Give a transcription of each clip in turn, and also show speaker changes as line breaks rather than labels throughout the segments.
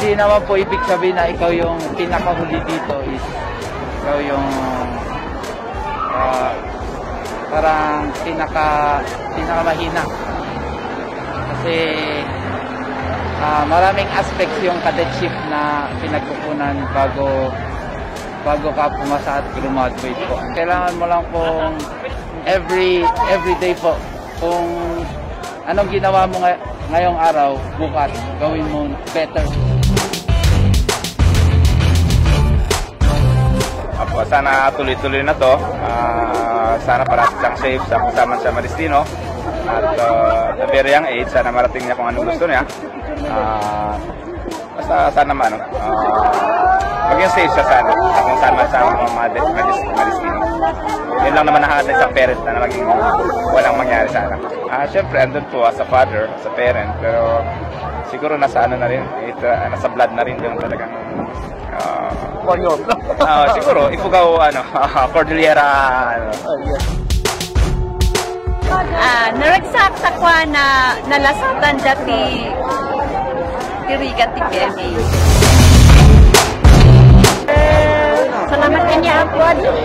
hindi naman po ibig sabihin na ikaw yung pinakahuli dito is ikaw yung parang pinakamahina. Kasi maraming aspects yung cadetship na pinagkukunan bago ka pumasa at graduate po. Kailangan mo lang pong every day po kung anong ginawa mo ngayong araw, bukas gawin mo better.
Sana tuloy-tuloy na to. Sana parati siyang safe sa kasama sa Maristino. At the very young age, sana marating niya kung anong gusto niya. Basta sana naman, maging safe siya sana kung saan man sa Maristino. Yun lang naman nakahatid sa parent na maging walang mangyari sana. Siyempre, andun po as a father, as a parent, pero siguro nasa ano na rin, nasa blood na rin yung talagang siguro, Ifugao, Cordillera,
naragsak sa kwa na nalasatan dati tirigat ti Kelly.
Salamat kanya ako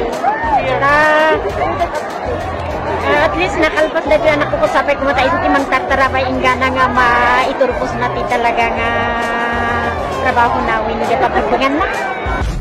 at least nakalpas dati anak ko sapay kumata ito timang tartarabay ingana nga maiturpos natin talaga nga trabaho na win. Hindi pa pagbangan na.